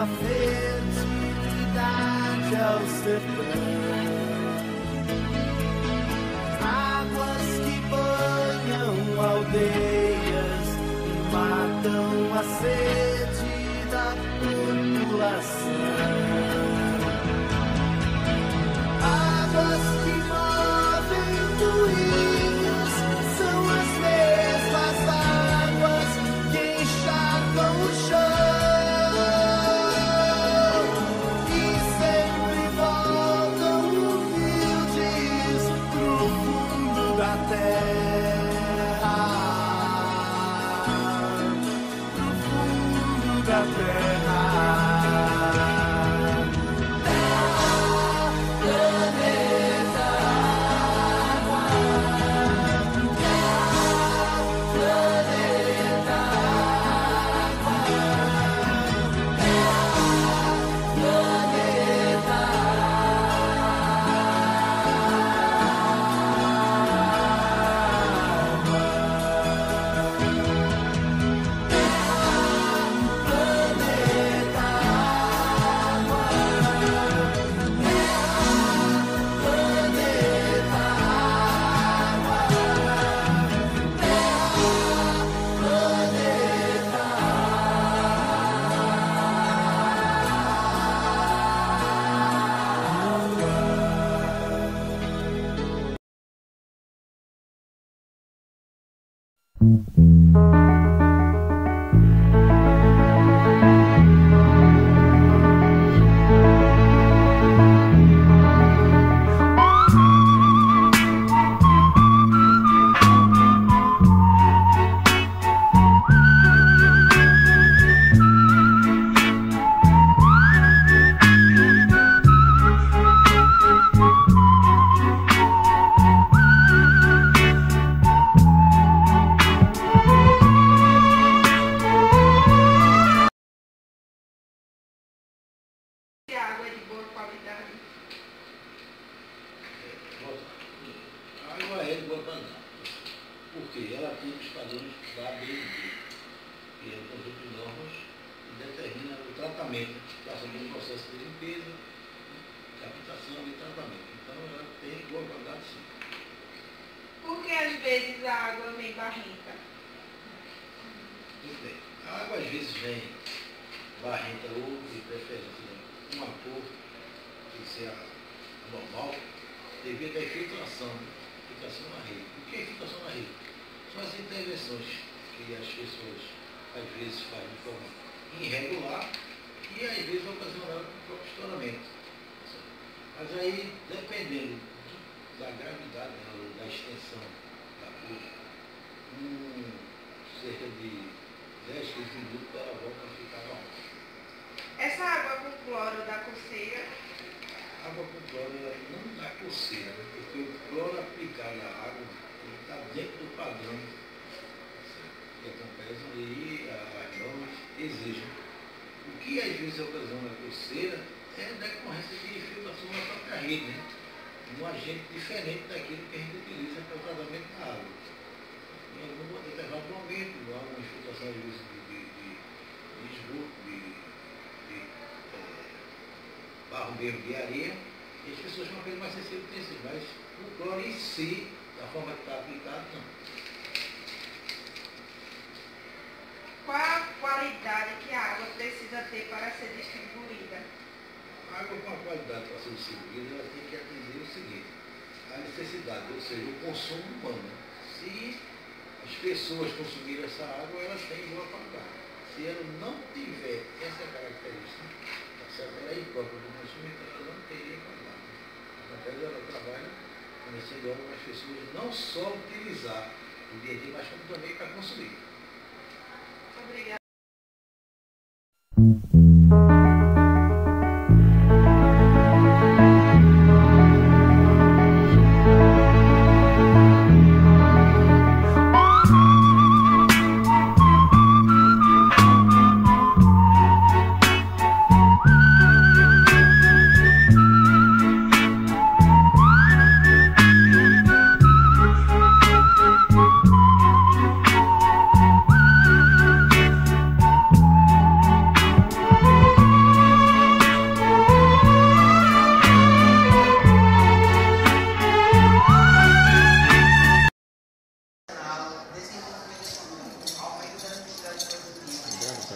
a fertilidade ao sertão. Águas que banham aldeias e matam a sede da população. Águas que movem moinhos são as mesmas águas que encharcam o chão e sempre voltam humildes pro fundo da terra, pro fundo da terra. Água de boa qualidade. A água é de boa qualidade, porque ela tem os padrões da ABNT, que é o conjunto de normas que determina o tratamento, passa por um processo de limpeza, captação e tratamento. Então ela tem boa qualidade sim. Por que às vezes a água vem barrenta? Muito bem. A água às vezes vem barrenta ou de preferência uma cor que seja normal, devido à infiltração na rede. O que é infiltração na rede? São as intervenções que as pessoas às vezes fazem de forma irregular e às vezes ocasionando o próprio estouramento. Mas aí, dependendo da gravidade, da extensão da cor, cerca de 10, 15 minutos ela volta a ficar normal. Essa água com cloro dá coceira? A água com cloro ela não dá coceira, né? Porque o cloro aplicado na água está dentro do padrão que a Compesa e as normas exigem. O que às vezes ocasiona a coceira é decorrência de infiltração na própria rede, né? Um agente diferente daquilo que a gente utiliza para o tratamento da água. Em algum determinado momento, há uma infiltração às vezes de esgoto, barro mesmo de areia, e as pessoas são uma coisa mais sensível que isso, mas o cloro em si, da forma que está aplicado, não. Qual a qualidade que a água precisa ter para ser distribuída? A água com a qualidade para ser distribuída, ela tem que atender o seguinte, a necessidade, ou seja, o consumo humano. Se as pessoas consumirem essa água, ela tem boa qualidade. Se ela não tiver essa característica, ela é imprópria do consumidor, ela não teria qualidade. Através ela trabalha fornecendo água para as pessoas não só utilizar o dia a dia, mas como também para consumir. Obrigada.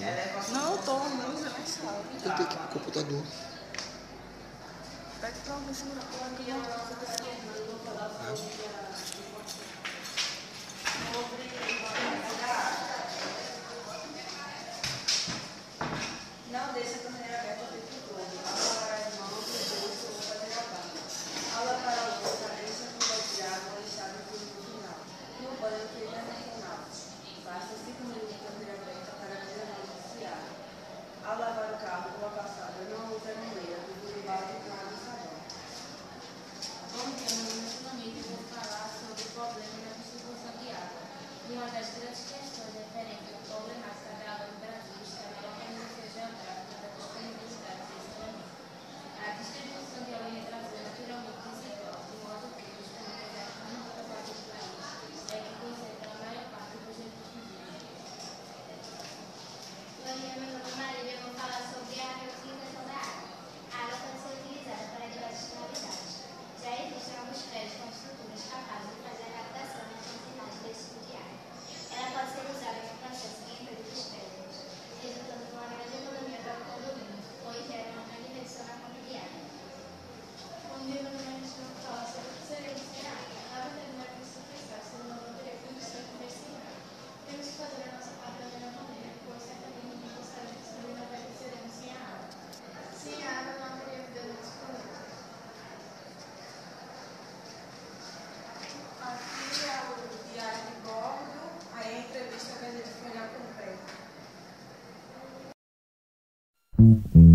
Não, eu tô muito na sala. Eu tenho que ir pro computador. Pega pra alguém segurar. Não deixe a torneira aberta o tempo todo. Aula para as mãos e depois eu vou fazer a barra. Aula para a louça, encha com gota de água e chave por no final. No banho, que já no final. Basta 5 minutos de torneira aberta para geralmente esfriar. Ao lavar o carro com a passada, não use a maneira, procure o balde com água e sabão. Bom dia, meu nome é Solanita e vou falar sobre o problema na distribuição de água. E uma das grandes questões referentes à problemática da água no Brasil está na localização geográfica da disponibilidade desse elemento. A distribuição de água no Brasil é naturalmente desigual, de modo que os caminhos da única parte do país é que concentra a maior parte dos recursos hídricos. Bom dia, meu nome é Marília e vou falar sobre a reutilização da água. A água pode ser utilizada para diversas finalidades. Já existem alguns prédios com estruturas capazes de fazer a captação e almacenagem desse tipo de água. Ela pode ser usada no processo de limpeza dos prédios, resultando numa grande economia para o condomínio, pois gera uma grande redução na conta de água. Bom dia, meu nome é Cristina, vou falar sobre o que seria esse água. Na verdade, não é preciso pensar, senão não teria condição de investir em água. Temos que fazer a nossa parte da melhor maneira, pois certamente não gostaríamos de não envelheceremos sem a água. Sem a água não haveria vida no nosso planeta. Aqui é o diário de bordo, aí a entrevista que a gente foi na Pompeia.